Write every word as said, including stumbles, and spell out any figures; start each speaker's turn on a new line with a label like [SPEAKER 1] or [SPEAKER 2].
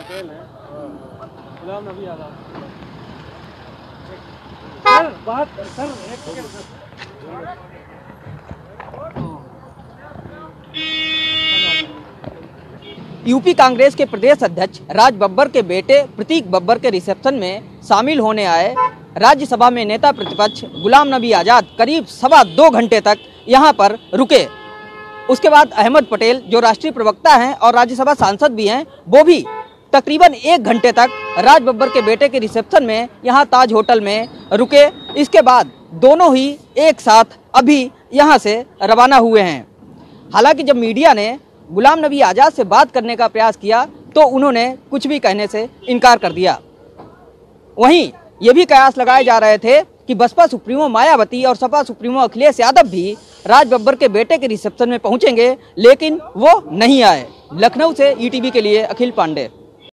[SPEAKER 1] पटेल है, गुलाम नबी आजाद। सर बात सर एक सेकंड सर।
[SPEAKER 2] यूपी कांग्रेस के प्रदेश अध्यक्ष राज बब्बर के बेटे प्रतीक बब्बर के रिसेप्शन में शामिल होने आए राज्यसभा में नेता प्रतिपक्ष गुलाम नबी आजाद करीब सवा दो घंटे तक यहां पर रुके। उसके बाद अहमद पटेल जो राष्ट्रीय प्रवक्ता हैं और राज्यसभा सांसद भी हैं, वो भी तकरीबन एक घंटे तक राज बब्बर के बेटे के रिसेप्शन में यहां ताज होटल में रुके। इसके बाद दोनों ही एक साथ अभी यहां से रवाना हुए हैं। हालांकि जब मीडिया ने गुलाम नबी आजाद से बात करने का प्रयास किया तो उन्होंने कुछ भी कहने से इनकार कर दिया। वहीं ये भी कयास लगाए जा रहे थे कि बसपा सुप्रीमो मायावती और सपा सुप्रीमो अखिलेश यादव भी राज बब्बर के बेटे के रिसेप्शन में पहुंचेंगे, लेकिन वो नहीं आए। लखनऊ से ई टी वी के लिए अखिल पांडे।